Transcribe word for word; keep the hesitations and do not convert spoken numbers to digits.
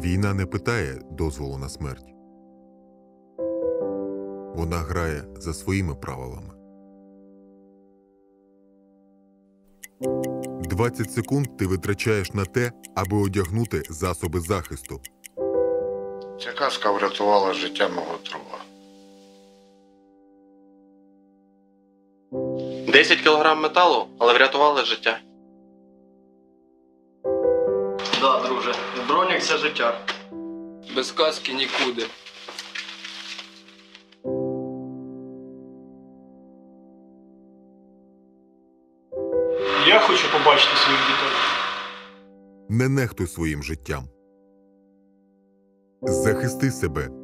Війна не питає дозволу на смерть. Вона грає за своїми правилами. двадцять секунд ти витрачаєш на те, аби одягнути засоби захисту. Ця каска врятувала життя мого друга. десять кілограм металу, але врятували життя. Да, друже, бронік – це життя. Без каски нікуди. Я хочу побачити своїх дітей. Не нехтуй своїм життям. Захисти себе.